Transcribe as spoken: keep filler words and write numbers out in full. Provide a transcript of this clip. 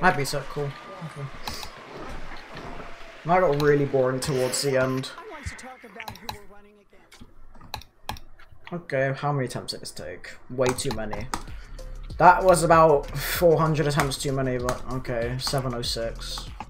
That'd be so cool. Okay. That got really boring towards the end. Okay, how many attempts did this take? Way too many. That was about four hundred attempts too many, but okay, seven oh six.